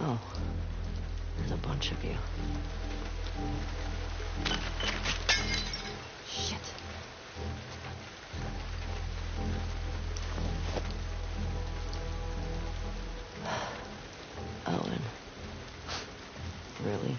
Oh, there's a bunch of you. Shit. Owen. Really?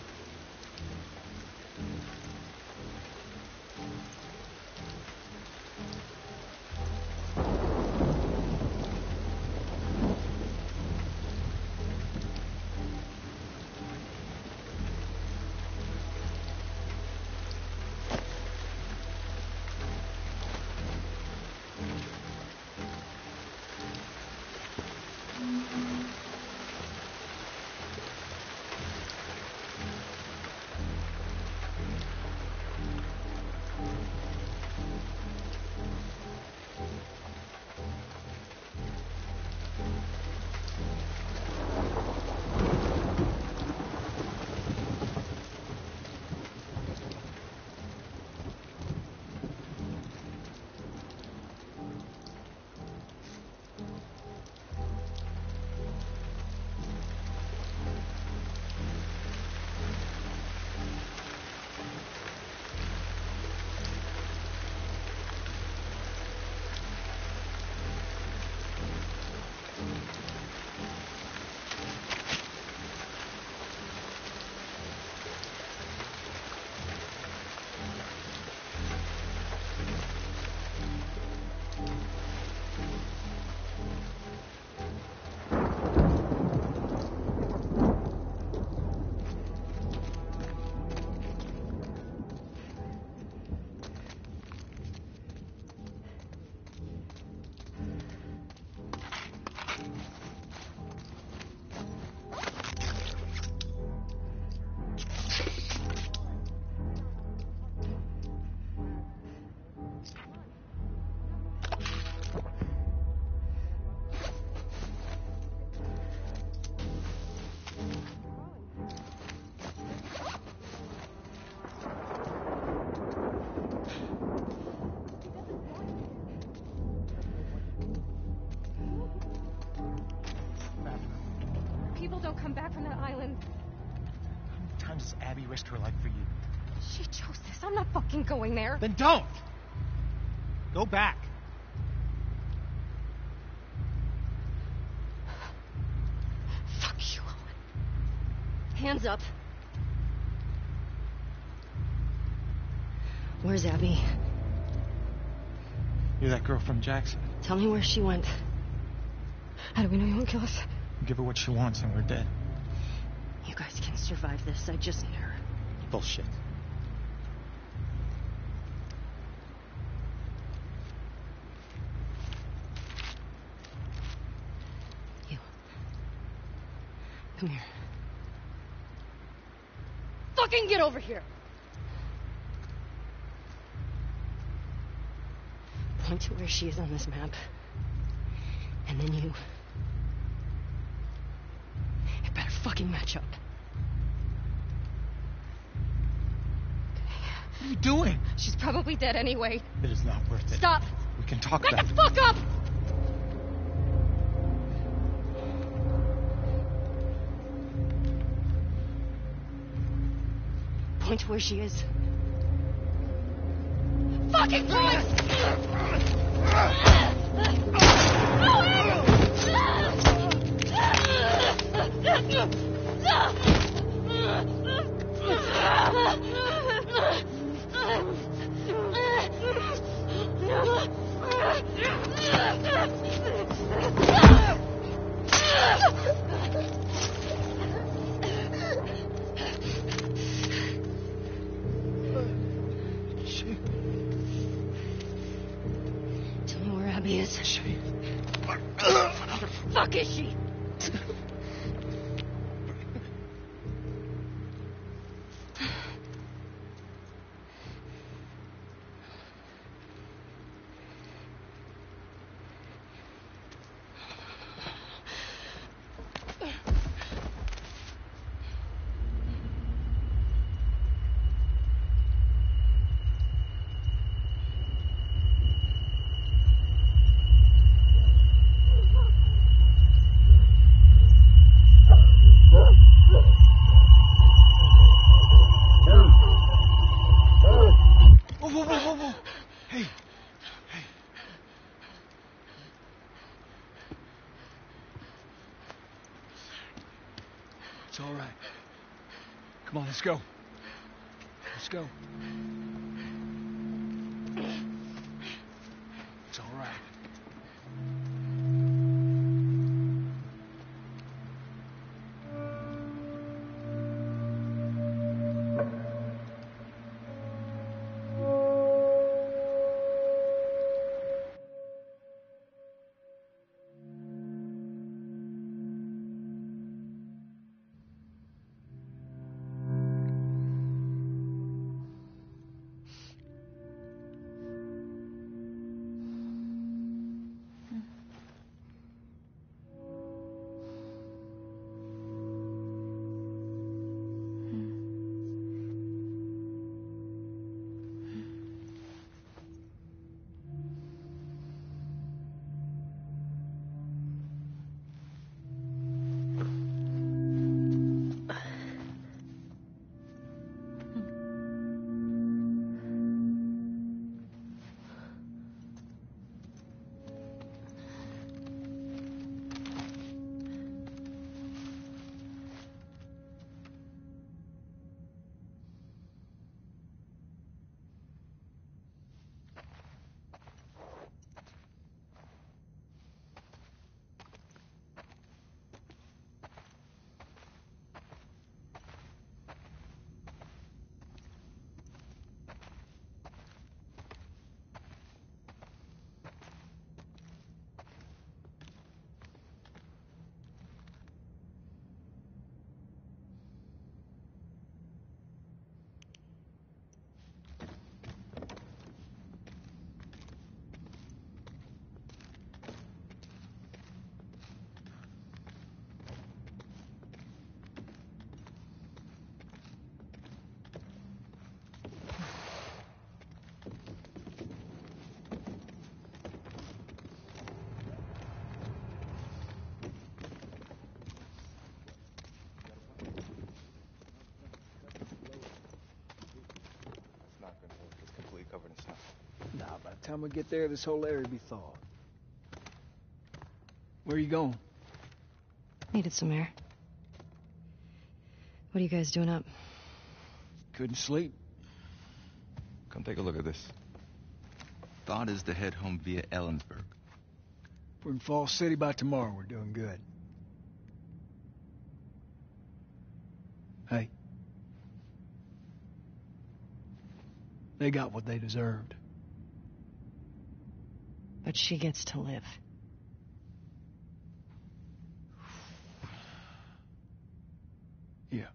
Don't come back from that island. How many times has Abby risked her life for you? She chose this. I'm not fucking going there. Then don't! Go back. Fuck you, Owen. Hands up. Where's Abby? You're that girl from Jackson. Tell me where she went. How do we know you won't kill us? Give her what she wants and we're dead. You guys can survive this. I just need her. Bullshit. You. Come here. Fucking get over here! Point to where she is on this map. And then you... It better fucking match up. What are you doing? She's probably dead anyway. It is not worth it. Stop! We can talk Back about the fuck up! Point to where she is. Fucking Christ! Tell me where Abby is. Where the fuck is she? It's all right. Come on, let's go. Let's go. It's all right. Covered in snow. Nah, by the time we get there, this whole area will be thawed. Where are you going? Needed some air. What are you guys doing up? Couldn't sleep. Come take a look at this. Thought is to head home via Ellensburg. If we're in Falls City by tomorrow, we're doing good. Hey. They got what they deserved. But she gets to live. Yeah.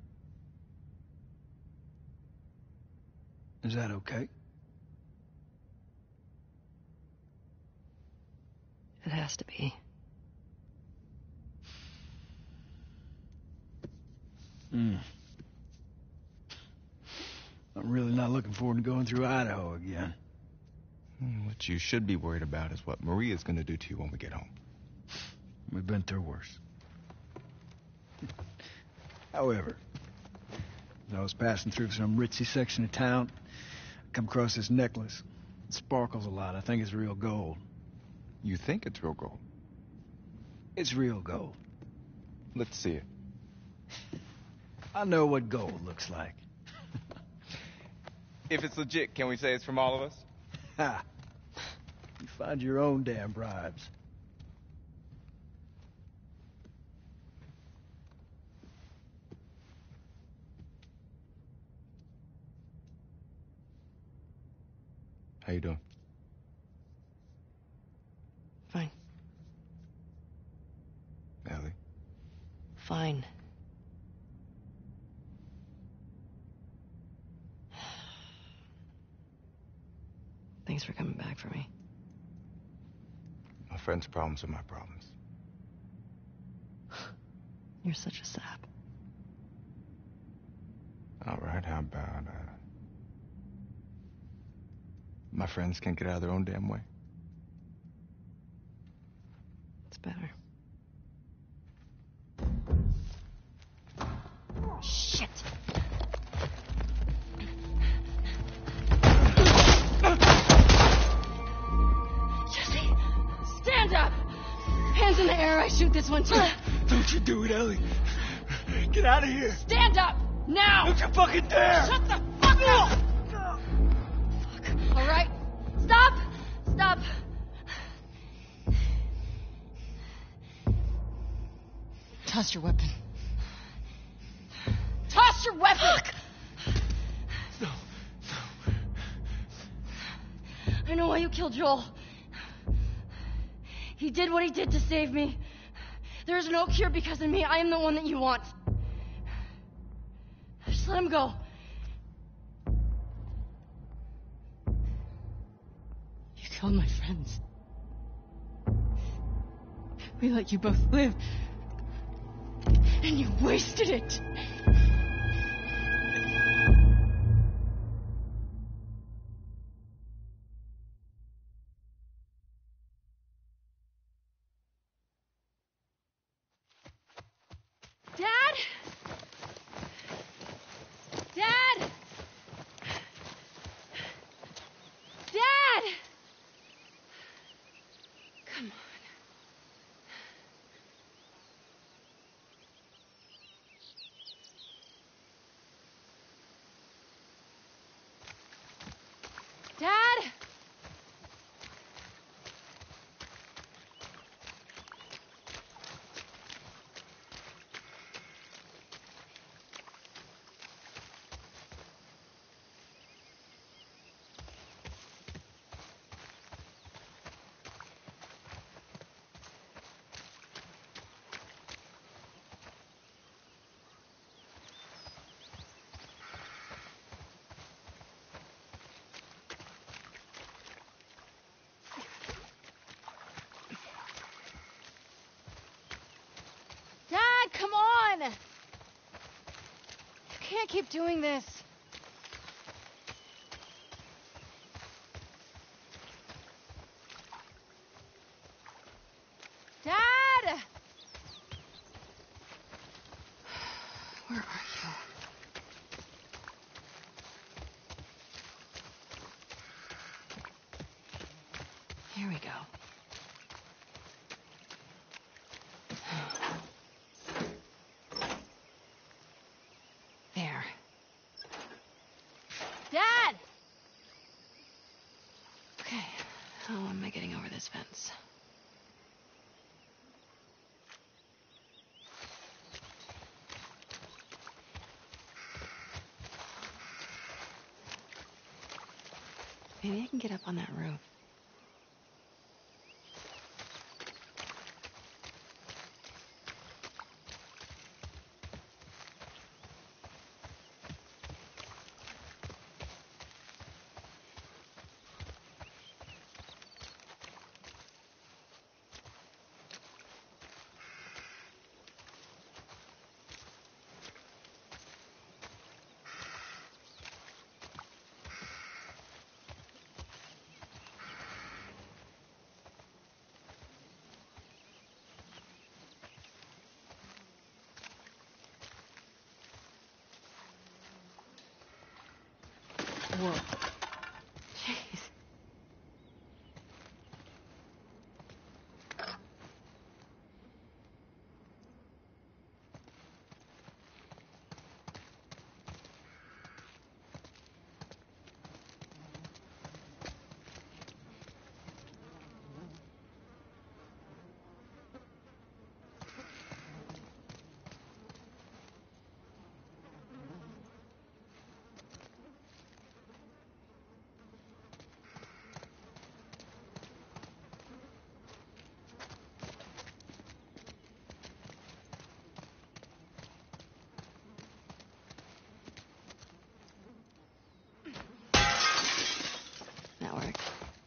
Is that okay? It has to be. I'm really not looking forward to going through Idaho again. What you should be worried about is what Maria's gonna do to you when we get home. We've been through worse. However, as I was passing through some ritzy section of town, I come across this necklace. It sparkles a lot. I think it's real gold. You think it's real gold? It's real gold. Let's see it. I know what gold looks like. If it's legit, can we say it's from all of us? Ha! You find your own damn bribes. How you doing? Fine. Ellie? Fine. Thanks for coming back for me. My friend's problems are my problems. You're such a sap. All right, how about, my friends can't get out of their own damn way? It's better. Shit! Jesse, stand up! Hands in the air, I shoot this one too. Don't you do it, Ellie. Get out of here! Stand up! Now! Don't you fucking dare! Shut the fuck up! Fuck. All right. Stop! Stop. Toss your weapon. Toss your weapon! Fuck. No. I know why you killed Joel. He did what he did to save me. There is no cure because of me. I am the one that you want. Just let him go. You killed my friends. We let you both live. And you wasted it. Dad? Dad? Dad! Come on. Dad? Dad, come on! You can't keep doing this. Dad! Where are you? Here we go. There. Dad! Okay, how am I getting over this fence? Maybe I can get up on that roof. Whoa. Jeez. That worked.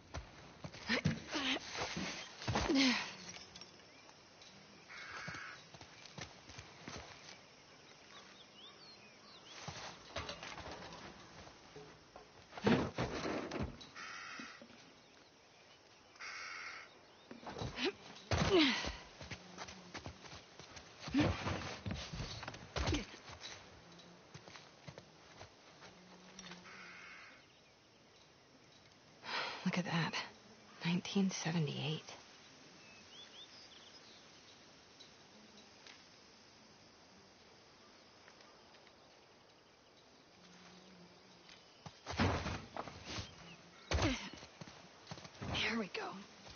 Look at that. 1978. There we go.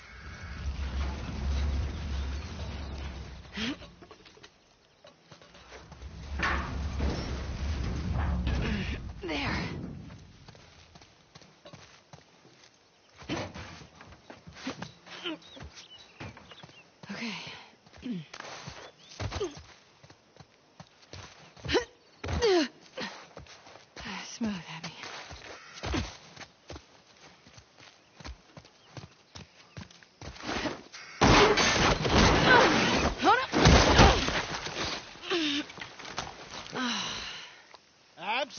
There. Okay. Smooth, Abby. Abs?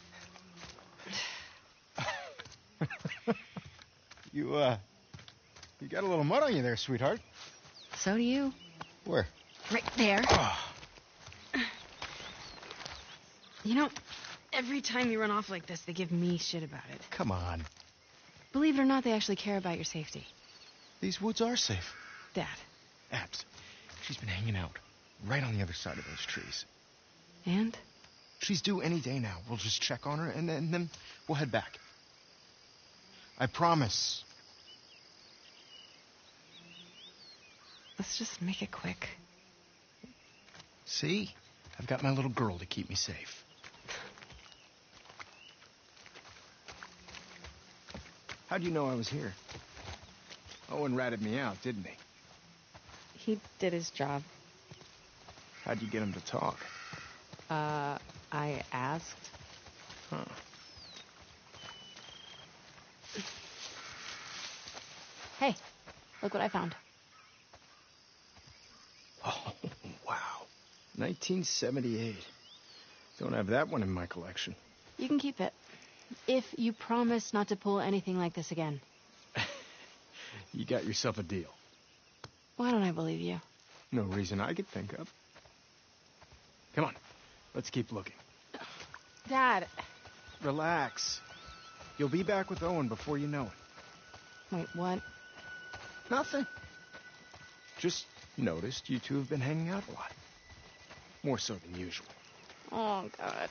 You got a little mud on you there, sweetheart. So do you. Where? Right there. Oh. You know, every time you run off like this, they give me shit about it. Come on. Believe it or not, they actually care about your safety. These woods are safe. Dad. Abs, she's been hanging out right on the other side of those trees. And? She's due any day now. We'll just check on her, and then we'll head back. I promise. Let's just make it quick. See? I've got my little girl to keep me safe. How'd you know I was here? Owen ratted me out, didn't he? He did his job. How'd you get him to talk? I asked. Huh. Hey, look what I found. Oh, wow. 1978. Don't have that one in my collection. You can keep it. If you promise not to pull anything like this again. You got yourself a deal. Why don't I believe you? No reason I could think of. Come on, let's keep looking. Dad. Relax. You'll be back with Owen before you know it. Wait, what? Nothing. Just noticed you two have been hanging out a lot. More so than usual. Oh, God.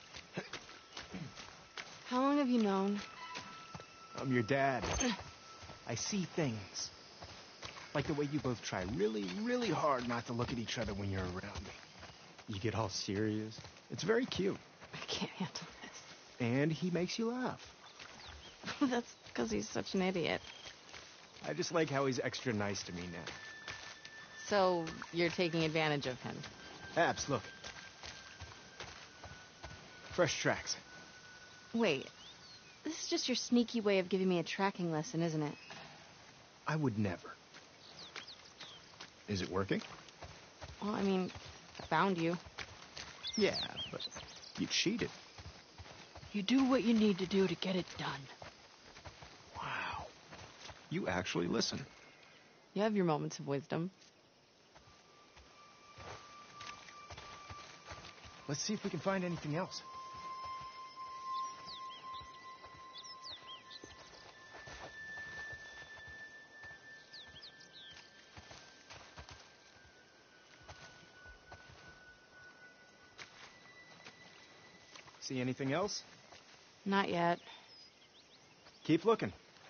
How long have you known? I'm your dad. I see things. Like the way you both try really, really hard not to look at each other when you're around me. You get all serious. It's very cute. I can't handle this. And he makes you laugh. That's because he's such an idiot. I just like how he's extra nice to me now. So, you're taking advantage of him? Abs, look. Fresh tracks. Wait. This is just your sneaky way of giving me a tracking lesson, isn't it? I would never. Is it working? Well, I mean, I found you. Yeah, but you cheated. You do what you need to do to get it done. Wow. You actually listen. You have your moments of wisdom. Let's see if we can find anything else. See anything else? Not yet. Keep looking.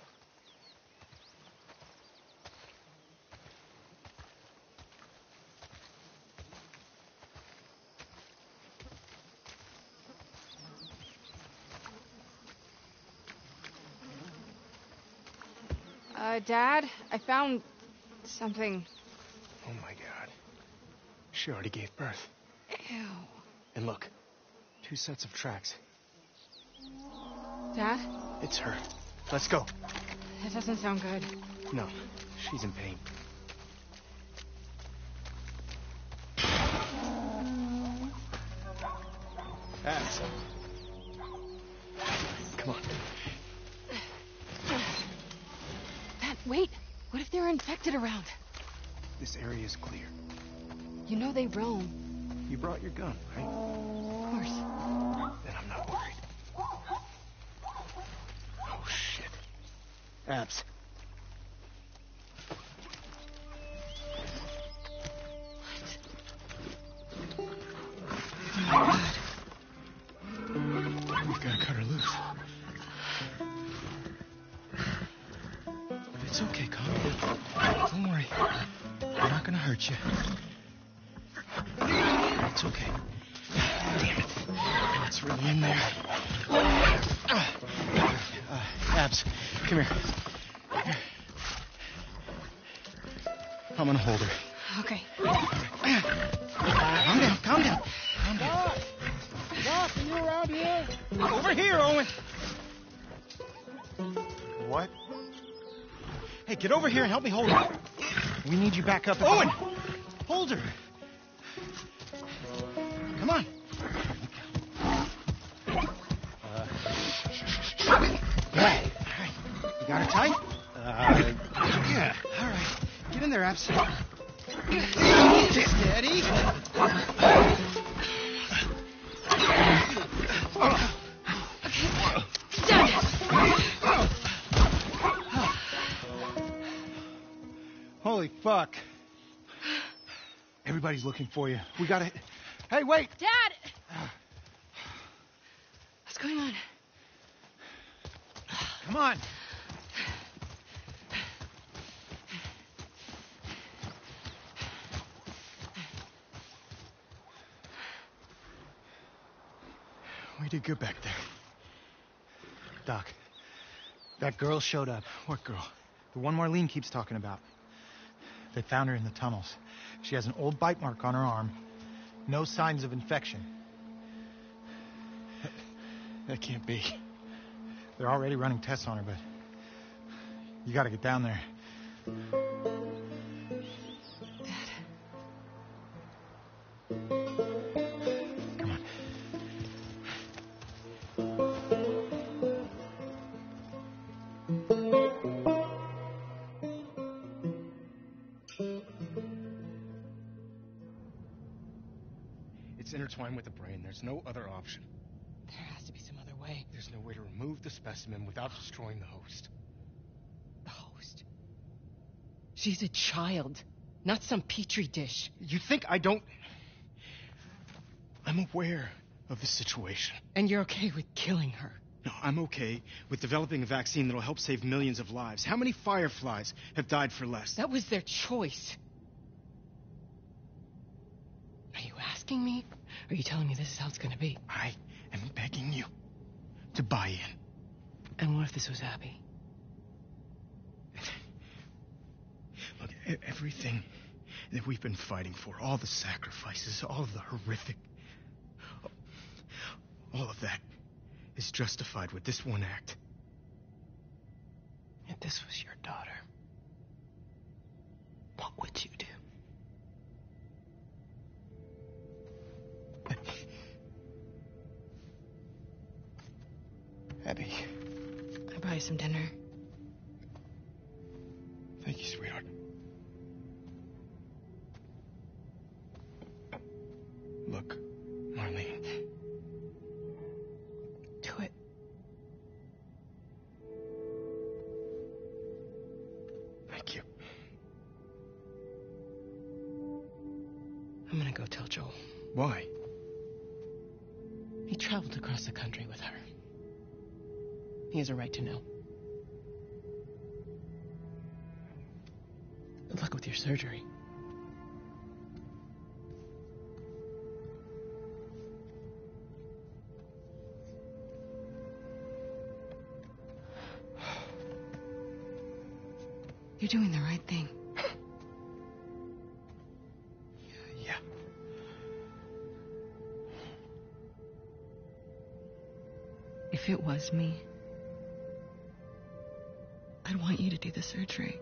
Dad, I found something. Oh my God. She already gave birth. Ew. And look, 2 sets of tracks. Dad? It's her. Let's go. That doesn't sound good. No, she's in pain. Abs. Come on. Dad, wait. What if they're infected around? This area is clear. You know they roam. You brought your gun, right? Of course. Then I'm not worried. Oh, shit. Abs. We've got to cut her loose. If it's It's okay, calm down. Don't worry. We're not gonna hurt you. It's okay. Damn it. It's really in there. Abs, come here. I'm gonna hold her. Okay. Calm down, calm down. Calm down. Doc, are you around here? Over here, Owen. What? Hey, get over here and help me hold her. We need you back up. Owen! Hold her. Come on. Yeah. All right. You got her tight? Yeah. All right. Get in there, Abs. Steady. Holy fuck. Everybody's looking for you. We gotta... Hey, wait! Dad! What's going on? Come on. We did good back there. Doc, that girl showed up. What girl? The one Marlene keeps talking about. They found her in the tunnels. She has an old bite mark on her arm. No signs of infection. That can't be. They're already running tests on her, but you gotta get down there. Come on. It's intertwined with the brain. There's no other option. There has to be some other way. There's no way to remove the specimen without destroying the host. The host. She's a child, not some petri dish. You think I don't... I'm aware of the situation. And you're okay with killing her? No, I'm okay with developing a vaccine that'll help save millions of lives. How many fireflies have died for less? That was their choice. Are you asking me? Or are you telling me this is how it's gonna be? I am begging you to buy in. And what if this was Abby? Look, everything that we've been fighting for, all the sacrifices, all of the horrific... all of that is justified with this one act. If this was your daughter, what would you do? Abby. I buy you some dinner. Thank you, sweetheart. Look, Marlene. Do it. Thank you. I'm gonna go tell Joel. Why? He traveled across the country with her. He has a right to know. Good luck with your surgery. You're doing the right thing. Yeah. If it was me, I'd want you to do the surgery.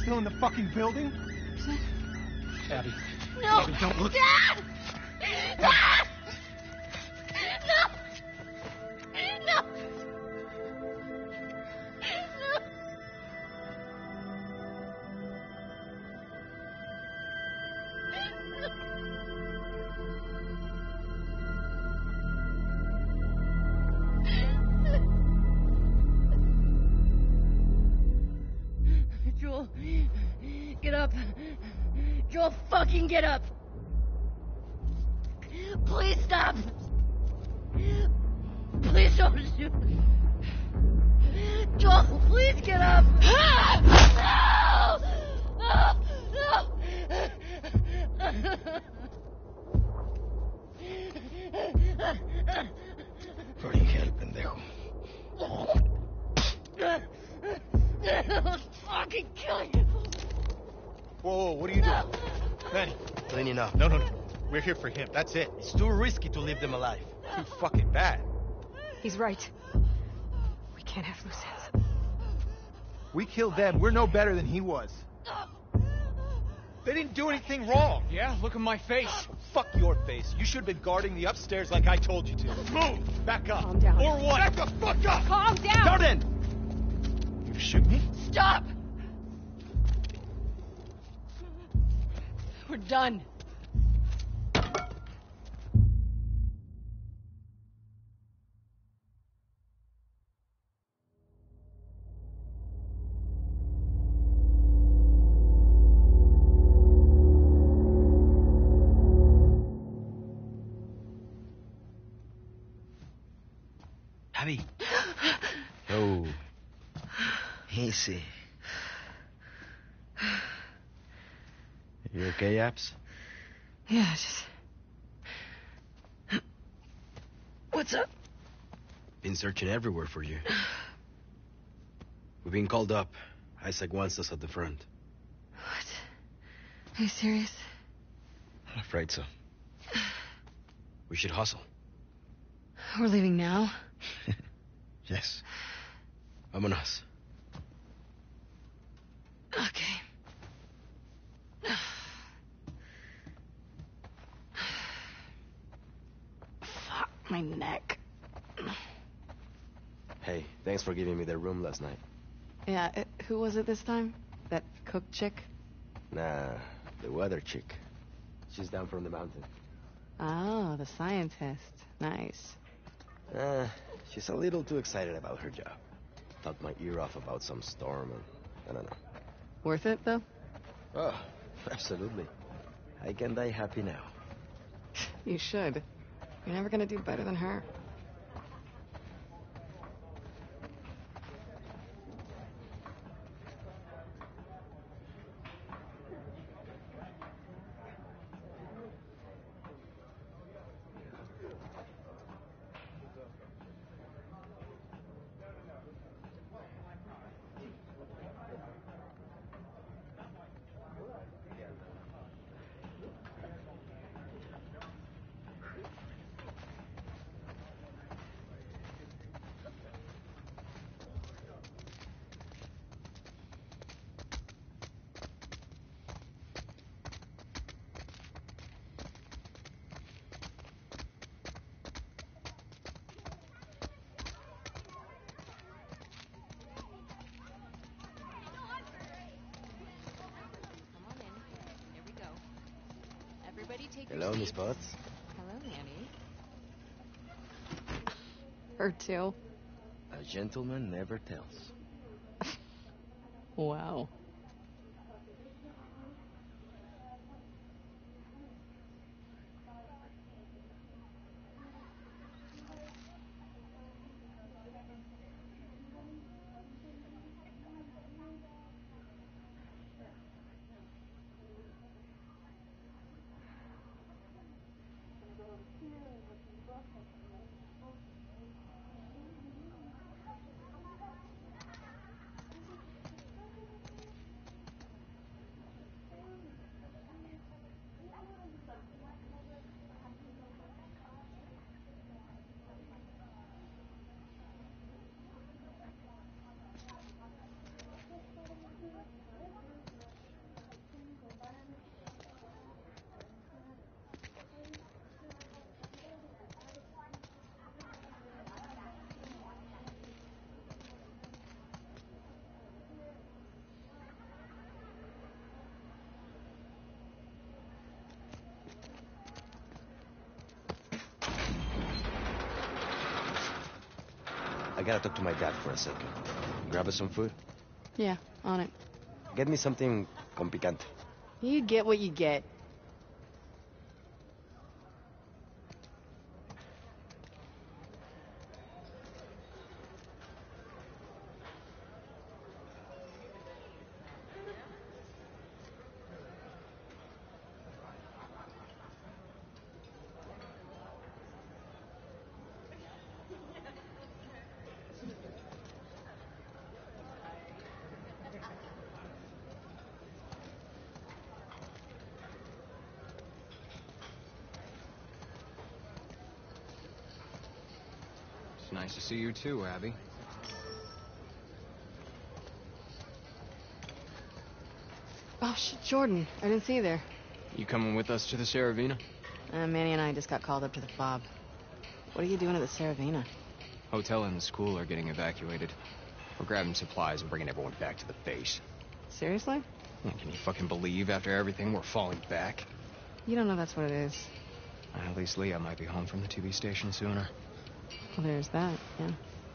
still in the fucking building? Abby. No! Abby, don't look. Dad! Dad! No! No! No! Joel, get up. Joel, fucking get up. Please stop. Please don't shoot. Joel, please get up. No! No! Bloody hell, pendejo. I'll fucking kill you. Whoa, what are you doing? Manny. Cleaning up. No. We're here for him. That's it. It's too risky to leave them alive. Too fucking bad. He's right. We can't have loose ends. We killed them. We're no better than he was. They didn't do anything wrong. Yeah, look at my face. Fuck your face. You should have been guarding the upstairs like I told you to. Move! Back up. Calm down. Or what? Back the fuck up! Calm down! Jordan! You shoot me? Stop! We're done. Abby. Oh. Easy. You okay, Abs? Yeah, just... What's up? Been searching everywhere for you. We've been called up. Isaac wants us at the front. What? Are you serious? I'm afraid so. We should hustle. We're leaving now? Yes. Vámonos. Okay. Fuck my neck. Hey, thanks for giving me the room last night. Yeah, who was it this time? That cook chick? Nah, the weather chick. She's down from the mountain. Oh, the scientist. Nice. She's a little too excited about her job. Thought my ear off about some storm and I don't know. Worth it, though? Oh, absolutely. I can die happy now. You should. You're never gonna do better than her. Hello, Miss Potts. Hello, Nanny. Her too. A gentleman never tells. Wow. gotta talk to my dad for a second. Grab us some food. Yeah, on it. Get me something con picante. You get what you get. It's nice to see you too, Abby. Oh, shit, Jordan. I didn't see you there. You coming with us to the Saravina? Manny and I just got called up to the fob. What are you doing at the Saravina? Hotel and the school are getting evacuated. We're grabbing supplies and bringing everyone back to the base. Seriously? Can you fucking believe after everything we're falling back? You don't know that's what it is. At least Leah might be home from the TV station sooner. Well, there's that, yeah.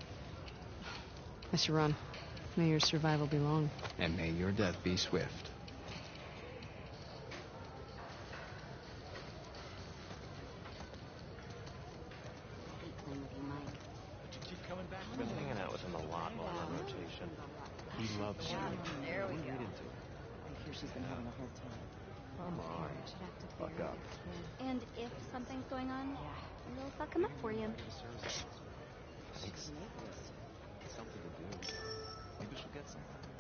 I should run. May your survival be long. And may your death be swift. I've been hanging out with him a lot while on rotation. He loves you. There we go. I hear she's been having a hard time. Come on. Fuck up. And if something's going on, we'll fuck him up for you. Thanks. Something to do. Maybe she'll get some.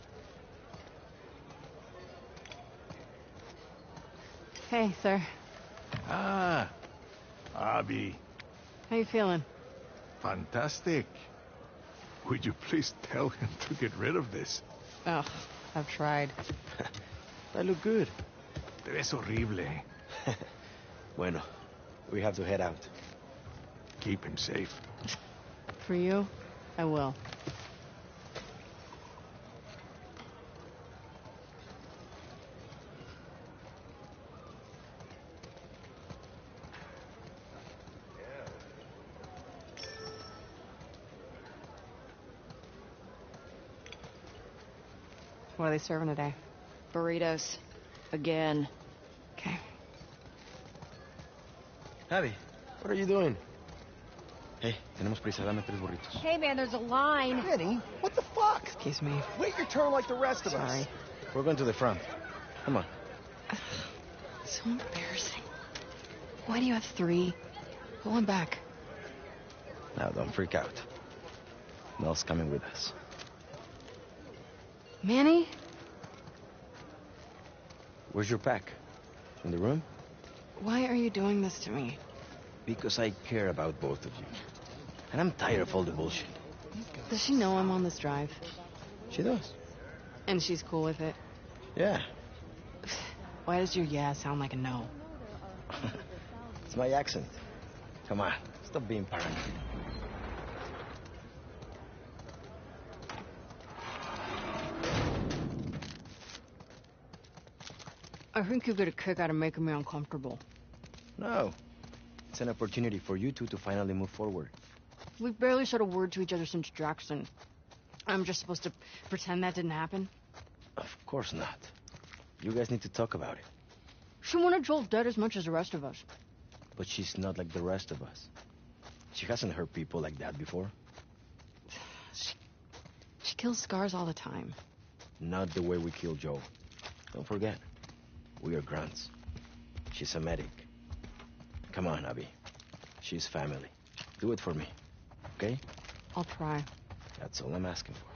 Hey, sir. Ah, Abby. How you feeling? Fantastic. Would you please tell him to get rid of this? Oh, I've tried. I look good. Te ves horrible. Bueno, we have to head out. Keep him safe. For you, I will. What are they serving today? Burritos. Again. Okay. Abby, what are you doing? Hey, tenemos prisa. Dame 3 burritos. Hey, man, there's a line. Benny, what the fuck? Excuse me. Wait your turn like the rest of us. Sorry. We're going to the front. Come on. So embarrassing. Why do you have 3? Go on back. Now, don't freak out. Mel's coming with us. Manny? Where's your pack? In the room? Why are you doing this to me? Because I care about both of you. And I'm tired of all the bullshit. Does she know I'm on this drive? She does. And she's cool with it? Yeah. Why does your yeah sound like a no? It's my accent. Come on, stop being paranoid. I think you get a kick out of making me uncomfortable. No. It's an opportunity for you two to finally move forward. We've barely said a word to each other since Jackson. I'm just supposed to pretend that didn't happen? Of course not. You guys need to talk about it. She wanted Joel dead as much as the rest of us. But she's not like the rest of us. She hasn't hurt people like that before. She kills scars all the time. Not the way we kill Joe. Don't forget, we are grunts. She's a medic. Come on, Abby. She's family. Do it for me, okay? I'll try. That's all I'm asking for.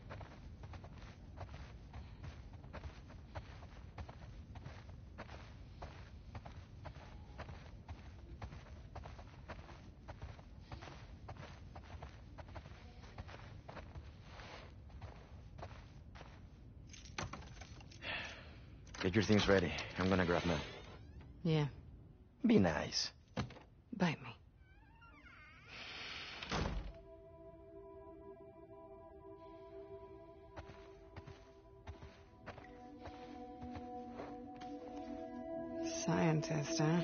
Get your things ready. I'm gonna grab Mel. Yeah, Be nice. bite me. Scientist, huh?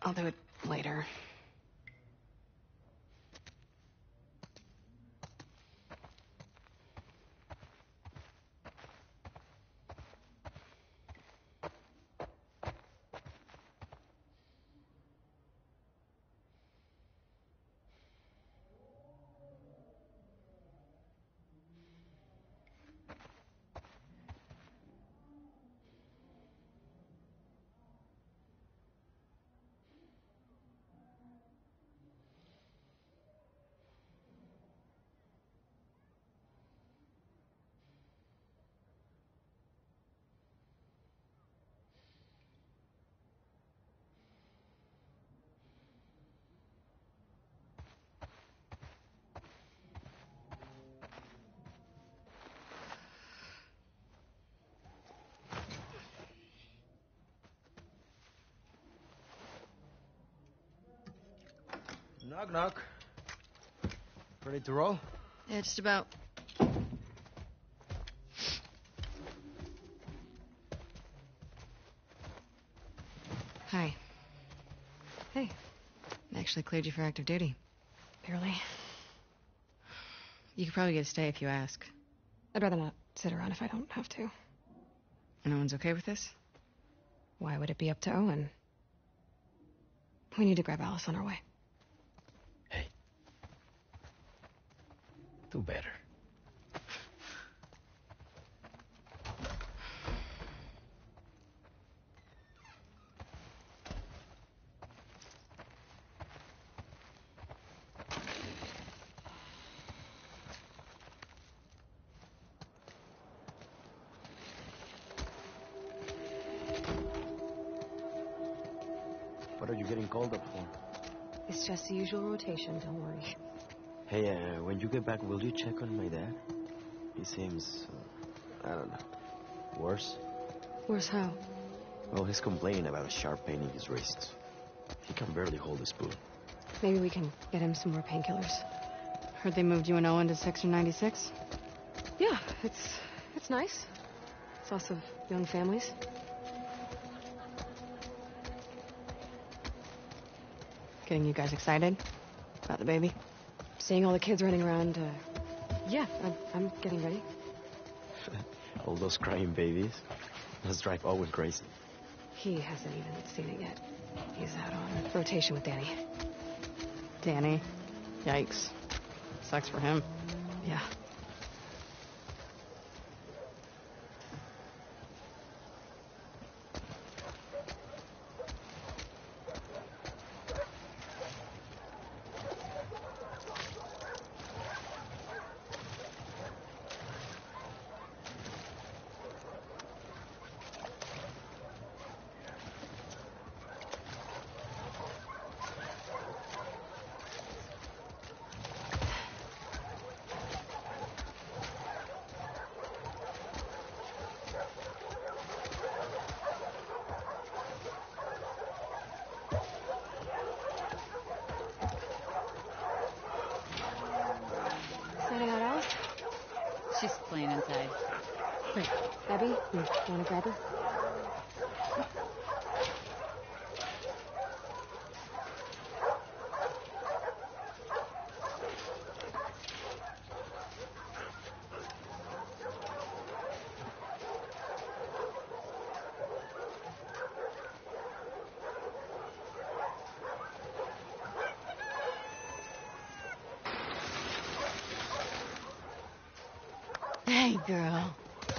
I'll do it later. Knock, knock. Ready to roll? Yeah, just about. Hi. Hey. I actually cleared you for active duty. Barely. You could probably get a stay if you ask. I'd rather not sit around if I don't have to. No one's okay with this? Why would it be up to Owen? We need to grab Alice on our way. Hey. Do better. What are you getting called up for? It's just the usual rotation, don't worry. Hey, when you get back, will you check on my dad? He seems, I don't know, worse? Worse how? Well, he's complaining about a sharp pain in his wrists. He can barely hold a spoon. Maybe we can get him some more painkillers. Heard they moved you and Owen to Section 96? Yeah, it's nice. It's lots of young families. Getting you guys excited about the baby? Seeing all the kids running around, yeah, I'm getting ready. All those crying babies. Let's drive Owen crazy. He hasn't even seen it yet. He's out on rotation with Danny. Danny? Yikes. Sucks for him. Yeah. Signing out, Alice? She's playing inside. Wait, Abby, you want to grab her? Hey, girl.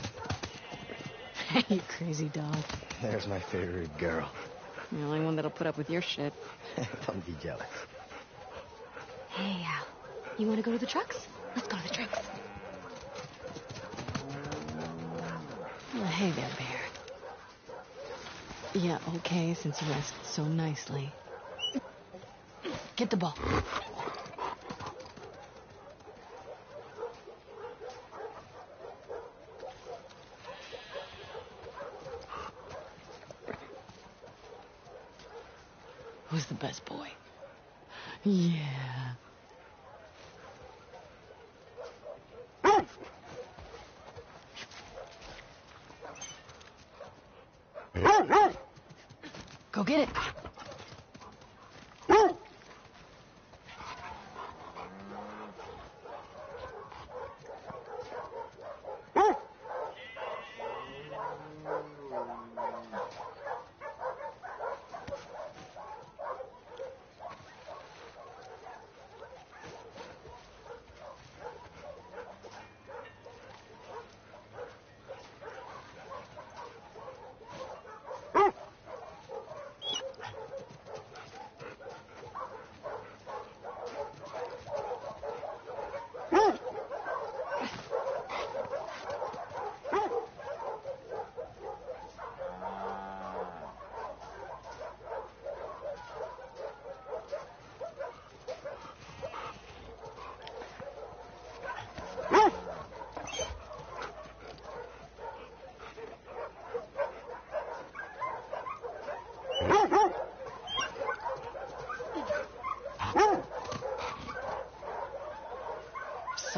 Hey, you crazy dog. There's my favorite girl. The only one that'll put up with your shit. Don't be jealous. Hey, Al. You want to go to the trucks? Let's go to the trucks. Oh, hey there, Bear. Yeah, okay, since you asked so nicely. Get the ball. Who's the best boy? Yeah. Go get it.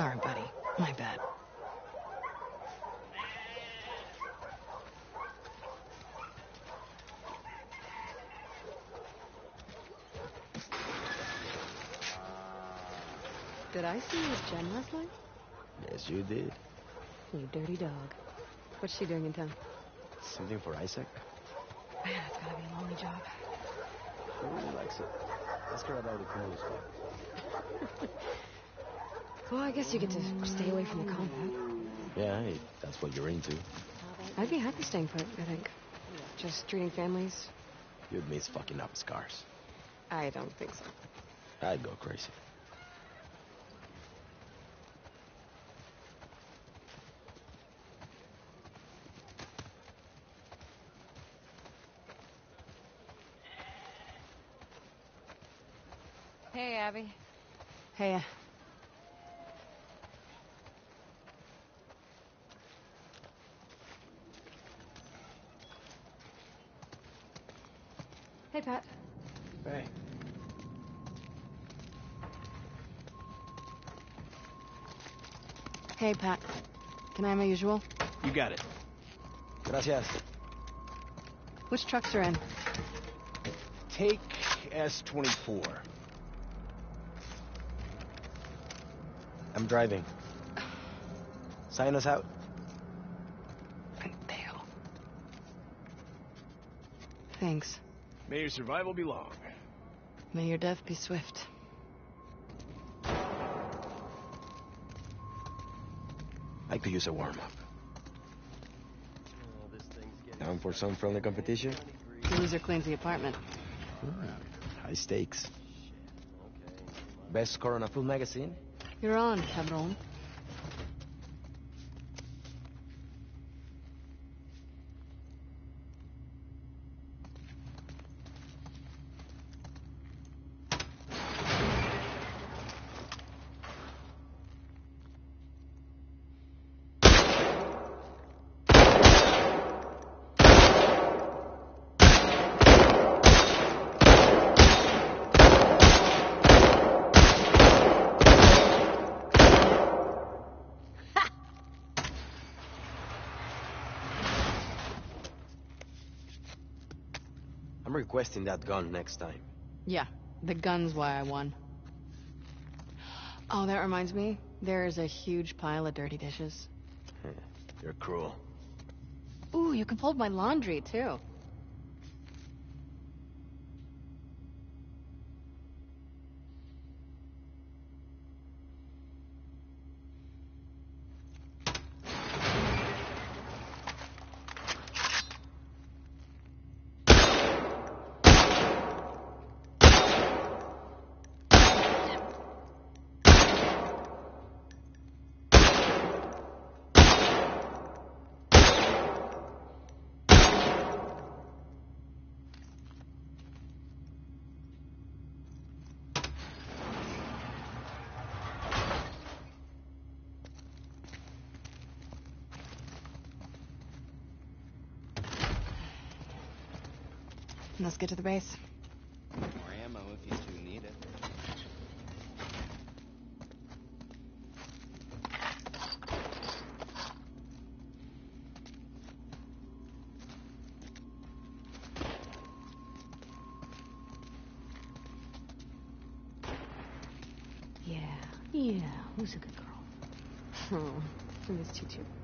Sorry, buddy. My bad. Did I see you with Jen last night? Yes, you did. You dirty dog. What's she doing in town? Something for Isaac? Man, it's gotta be a lonely job. She really likes it. Ask her about the cool stuff. Well, I guess you get to stay away from the combat. Yeah, hey, that's what you're into. I'd be happy staying put, I think. Just treating families. You'd miss fucking up scars. I don't think so. I'd go crazy. Hey, Abby. Hey, Hey, Pat. Hey. Hey, Pat. Can I have my usual? You got it. Gracias. Which trucks are in? Take S-24. I'm driving. Sign us out. Pendejo. Thanks. May your survival be long. May your death be swift. I could use a warm-up. Down for some friendly competition? The loser cleans the apartment. High stakes. Best score on a full magazine? You're on, cabron. I'm requesting that gun next time. Yeah, the gun's why I won. Oh, that reminds me. There's a huge pile of dirty dishes. You're cruel. Ooh, you can fold my laundry, too. Let's get to the base. More ammo if you two need it. Yeah, who's a good girl? Oh, I missed you too.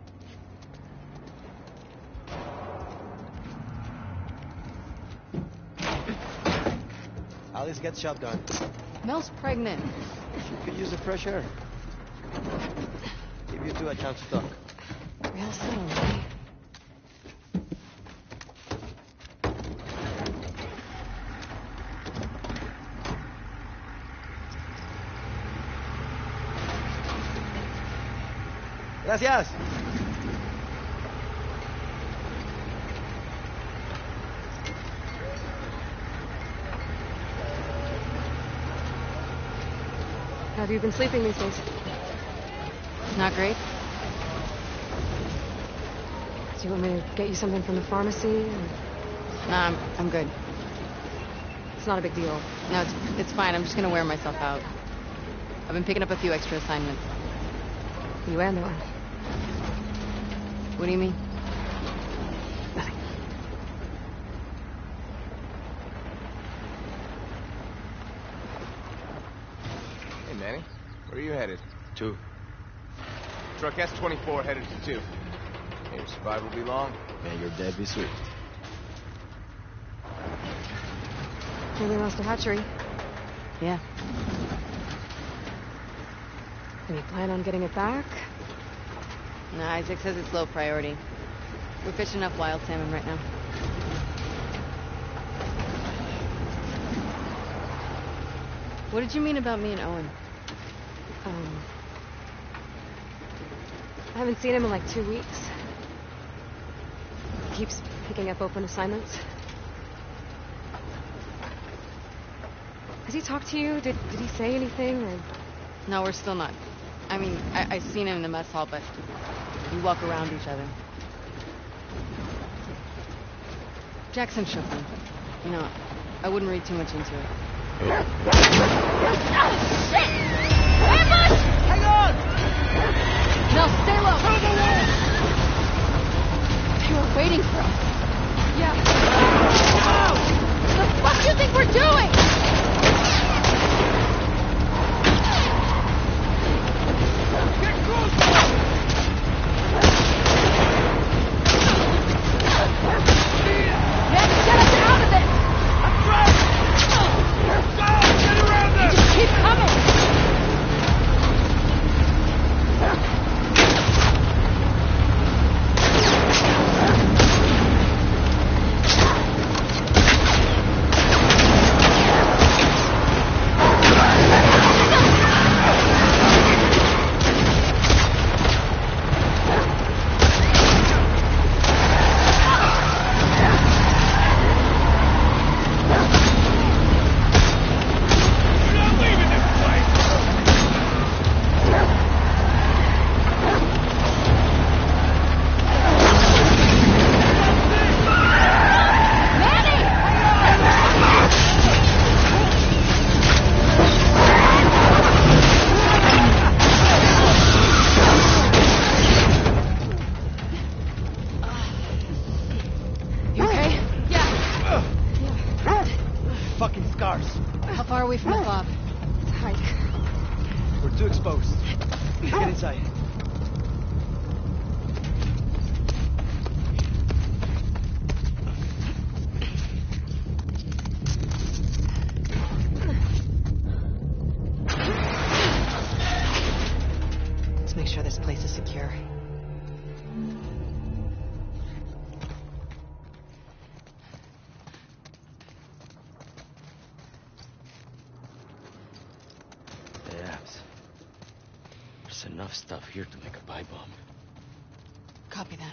Alice gets shotgun. Mel's pregnant. She could use the fresh air. Give you two a chance to talk. Real subtle, right? Gracias. How have you been sleeping these days? Not great? Do you want me to get you something from the pharmacy? Nah, I'm good. It's not a big deal. No, it's fine. I'm just gonna wear myself out. I've been picking up a few extra assignments. You and the one. What do you mean? Nothing. Hey, Manny. Where are you headed? 2. Truck S-24 headed to 2. May your survival be long. May your death be swift. Really lost a hatchery. Yeah. Any plan on getting it back? No, Isaac says it's low priority. We're fishing up wild salmon right now. What did you mean about me and Owen? I haven't seen him in like 2 weeks. He keeps picking up open assignments. Has he talked to you? Did he say anything? Or... No, we're still not. I mean, I seen him in the mess hall, but we walk around each other. Jackson shook him. You know, I wouldn't read too much into it. Shit! Ambush! Hang on! No, stay low! They were waiting for us. Yeah. What the fuck do you think we're doing? Get closer! Get us out of this! I'm trying! Go! Get around them! Just keep coming! How far away from the fob? It's a hike. We're too exposed. Get inside. Let's make sure this place is secure. There's enough stuff here to make a pipe bomb. Copy that.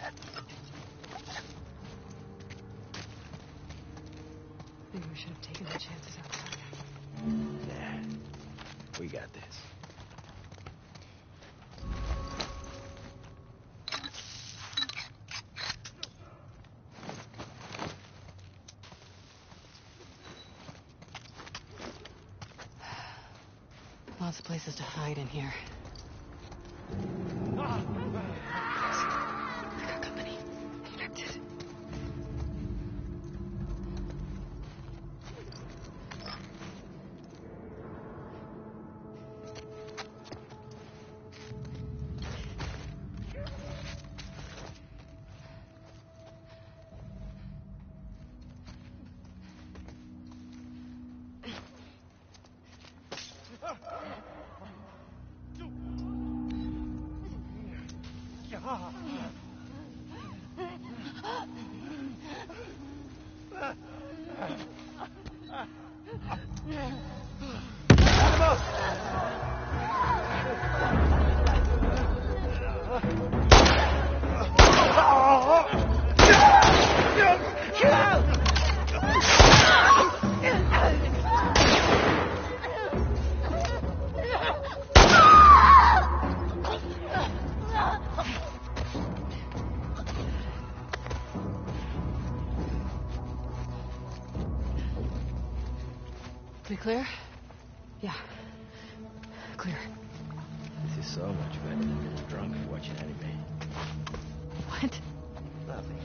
Maybe we should have taken the chances outside. Nah, we got this. Lots of places to hide in here. I got company. Infected. We clear? Yeah. Clear. This is So much better than getting drunk and watching anime. What? Nothing.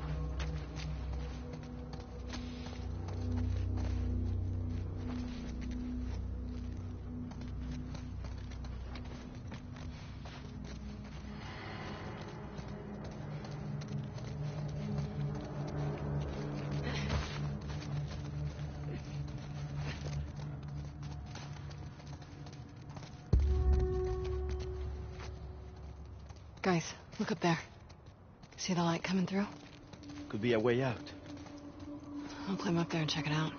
Guys, look up there. See the light coming through? Could be a way out. I'll climb up there and check it out.